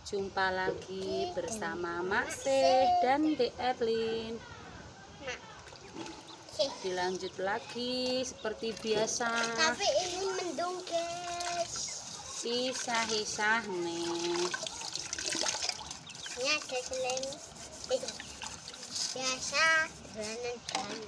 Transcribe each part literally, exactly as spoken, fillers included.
Jumpa lagi bersama Mak Seh dan Dek Erlin. Dilanjut lagi seperti biasa. Tapi ini mendung guys. Sisa-sisa nih. Ini ada selain biasa dolanan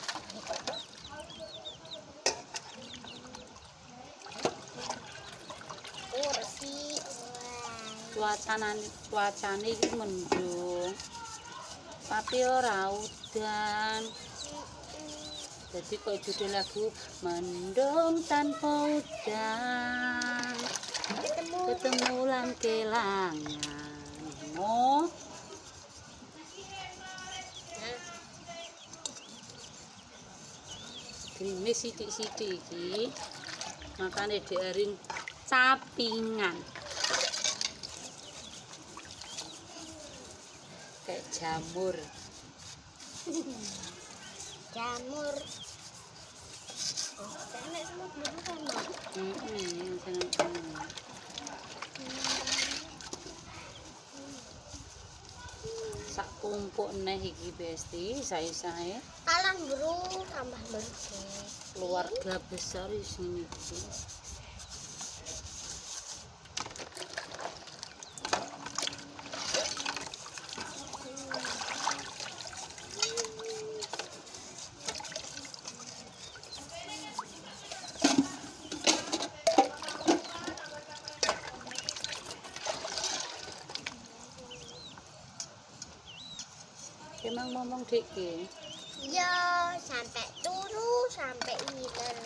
kursi. Cuacana cuacane iki mendung. Tapi ora udan. Jadi kok judul lagu Mendung Tanpa Udan, ketemu lan kelangan. Oh. Gerimis sithik-sithik iki. Makane dierin capingan. Kayak jamur. Jamur. Oh, sana semua belum sama. Heeh, sana-sana. Sak tumpuk neh iki Besti, sae-sae. Alang bro, tambah bersih. Keluarga besar di sini iki. Emang ngomong dik ki? Ya, sampai turu, sampai hilang.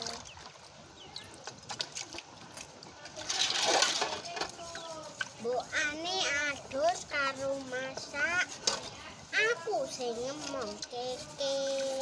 Bu Ani adus karo masak. Aku sing ngomong keke.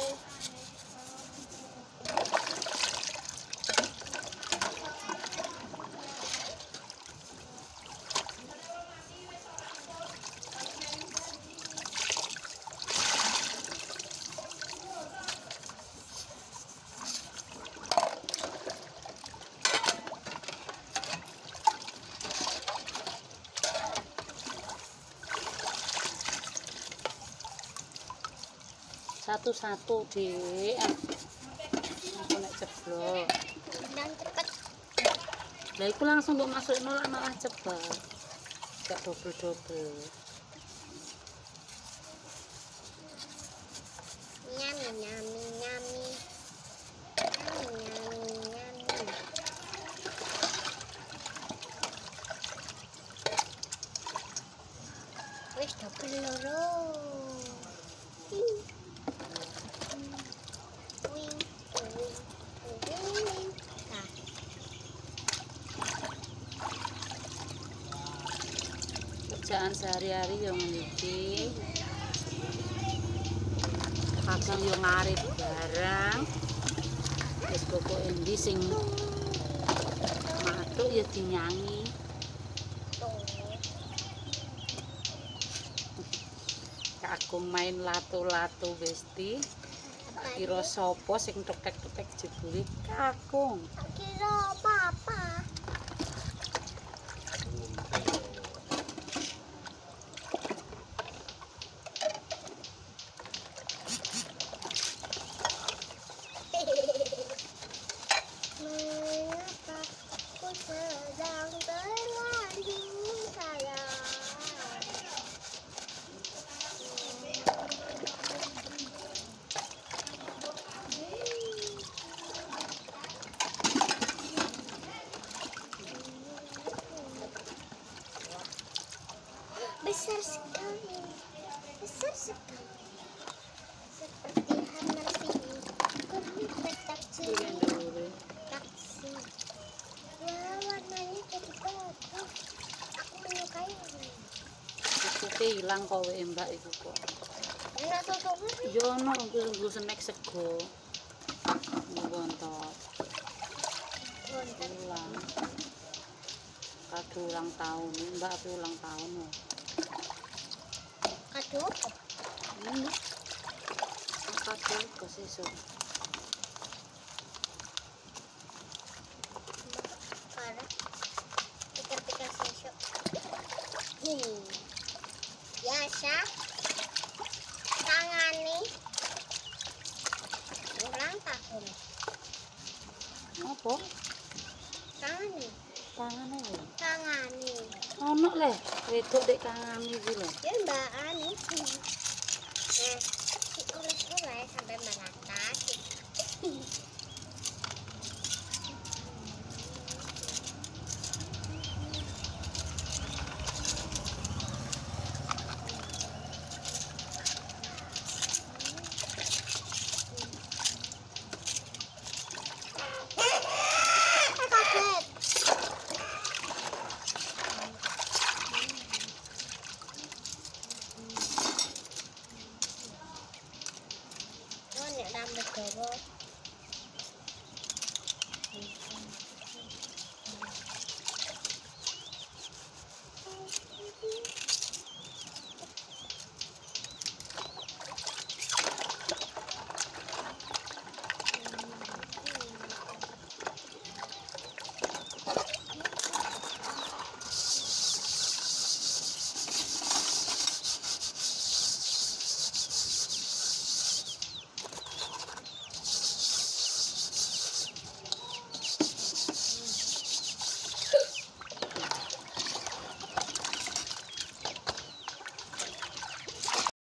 Satu-satu dik. Aku nek ceblok. Dan cepet. Lah iku langsung mbok masukno lak malah cepat. Gak double-double. Nyami nyami nyami. Nyami nyami nyami. Wis double loro. Kerjaan sehari-hari yang iki kadang yo ngarit barang wis pokoke endi sing matuk ya dinyanyi. Kakung main lato-lato Besti. Tak kira sapa sing tek-tek jebule kakung. Kira apa-apa. Mengapa ku sedang terlanjur sayang. Besar sekali, besar sekali, seperti Hanafi, kurni taksi, taksi. Wah, warnanya jadi bagus. Aku menyukai warnanya. Susuke ilang kok wae Mbak iku kok. Enak sosoknya sih. Yo ono nggo snack sego. Bontot. Bontot. Ulang. Kado ulang tahun, Mbak ape ulang tahun lho. Kado apa? Ini. Kado kok sesuk. Parah. Pikir-pikir sesuk. Hmm. apa? Tangan nih. Tangane lho. Tangan nih. Ono le, wedok dek kangane iki lho. Ya Mbak Ani. Nah, diulek-ulek sampai merata. Rambut gawa